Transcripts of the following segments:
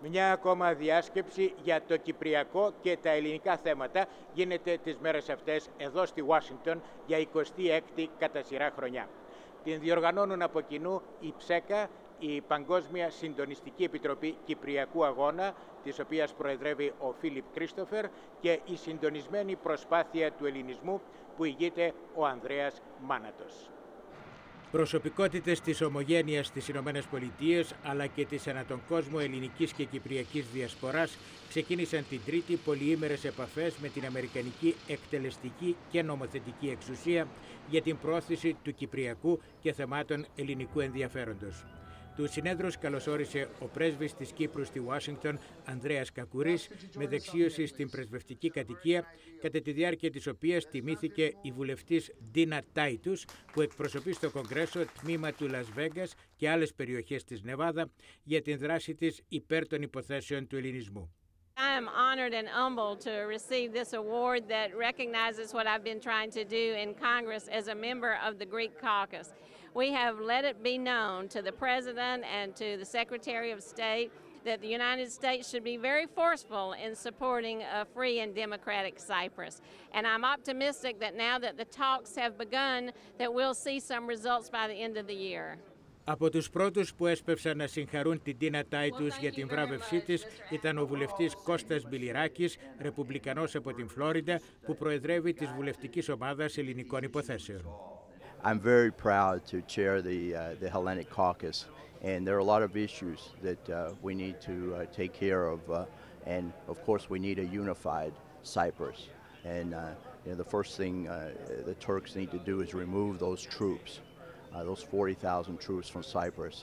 Μια ακόμα διάσκεψη για το κυπριακό και τα ελληνικά θέματα γίνεται τις μέρες αυτές εδώ στη Ουάσιγκτον για 26η κατά σειρά χρονιά. Την διοργανώνουν από κοινού η ΨΕΚΑ, η Παγκόσμια Συντονιστική Επιτροπή Κυπριακού Αγώνα, της οποίας προεδρεύει ο Φίλιπ Κρίστοφερ, και η συντονισμένη προσπάθεια του ελληνισμού που ηγείται ο Ανδρέας Μάνατος. Προσωπικότητες της ομογένειας στις Ηνωμένες Πολιτείες αλλά και της ανά τον κόσμο ελληνικής και κυπριακής διασποράς ξεκίνησαν την Τρίτη πολυήμερες επαφές με την Αμερικανική εκτελεστική και νομοθετική εξουσία για την προώθηση του κυπριακού και θεμάτων ελληνικού ενδιαφέροντος. Τους συνέδρους καλωσόρισε ο πρέσβης της Κύπρου στη Ουάσιγκτον, Ανδρέας Κακουρής, με δεξίωση στην πρεσβευτική κατοικία, κατά τη διάρκεια της οποίας τιμήθηκε η βουλευτής Ντίνα Τάιτους, που εκπροσωπεί στο Κογκρέσο τμήμα του Λας Βέγκας και άλλες περιοχές της Νεβάδα, για την δράση της υπέρ των υποθέσεων του ελληνισμού. I am honored and humbled to receive this award that recognizes what I've been trying to do in Congress as a member of the Greek caucus. We have let it be known to the President and to the Secretary of State that the United States should be very forceful in supporting a free and democratic Cyprus. And I'm optimistic that now that the talks have begun, that we'll see some results by the end of the year. Από τους πρώτους που έσπευσαν να συγχαρούν την Τίνα Τάιτους για την βράβευσή της ήταν ο βουλευτής Κώστας Μπιλιράκης, ρεπουμπλικανός από την Φλόριντα, που προεδρεύει της βουλευτικής ομάδας ελληνικών υποθέσεων. I'm very proud to chair the Hellenic Caucus, and there are a lot of issues that we need to take care of, and of course we need a unified Cyprus. And the first thing the Turks need to do is remove those troops. Those 40,000 troops from Cyprus,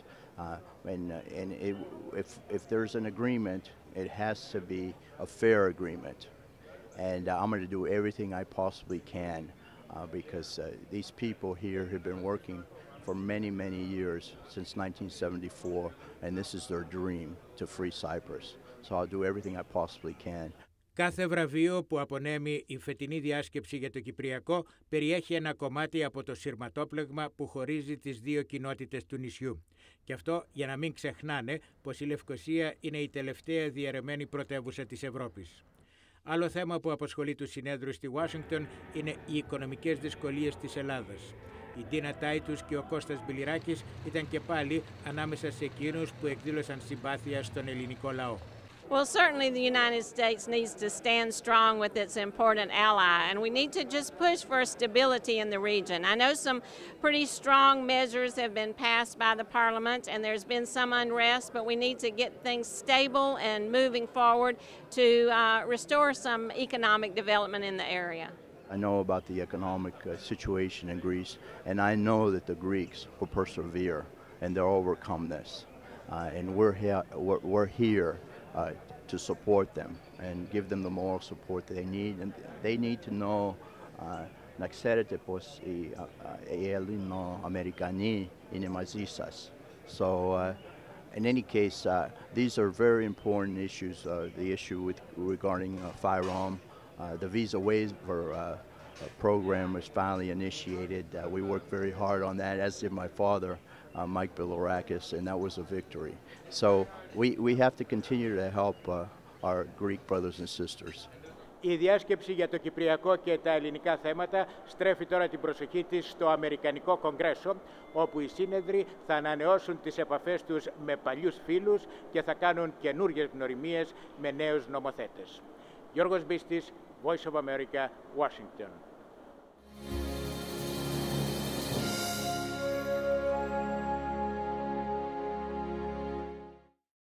if there's an agreement, it has to be a fair agreement, and I'm going to do everything I possibly can because these people here have been working for many years since 1974, and this is their dream to free Cyprus. So I'll do everything I possibly can. Κάθε βραβείο που απονέμει η φετινή διάσκεψη για το Κυπριακό περιέχει ένα κομμάτι από το συρματόπλεγμα που χωρίζει τις δύο κοινότητες του νησιού. Και αυτό για να μην ξεχνάνε πως η Λευκοσία είναι η τελευταία διαιρεμένη πρωτεύουσα της Ευρώπης. Άλλο θέμα που απασχολεί τους συνέδρους στη Ουάσιγκτον είναι οι οικονομικές δυσκολίες της Ελλάδας. Η Ντίνα Τάιτους και ο Κώστας Μπιλιράκης ήταν και πάλι ανάμεσα σε εκείνους που εκδήλωσαν συμπάθεια στον ελληνικό λαό. Well, certainly the United States needs to stand strong with its important ally, and we need to just push for stability in the region. I know some pretty strong measures have been passed by the Parliament, and there's been some unrest, but we need to get things stable and moving forward to restore some economic development in the area. I know about the economic situation in Greece, and I know that the Greeks will persevere and they'll overcome this. And we're here to support them and give them the moral support that they need, and they need to know να ξέρετε πως οι Ελληνοαμερικανοί είναι μαζί σας. So in any case, these are very important issues. The issue regarding firearm, the visa waiver program was finally initiated. We worked very hard on that, as did my father, Mike Bilirakis, and that was a victory. So we have to continue to help our Greek brothers and sisters. Η διάσκεψη για το κυπριακό και τα ελληνικά θέματα στρέφει τώρα την προσοχή της στο Αμερικανικό Κογκρέσο, όπου οι σύνεδροι θα ανανεώσουν τις επαφές τους με παλιούς φίλους και θα κάνουν καινούργιες γνωριμίες με νέους νομοθέτες. Γιώργος Μπίστης, Voice of America, Washington.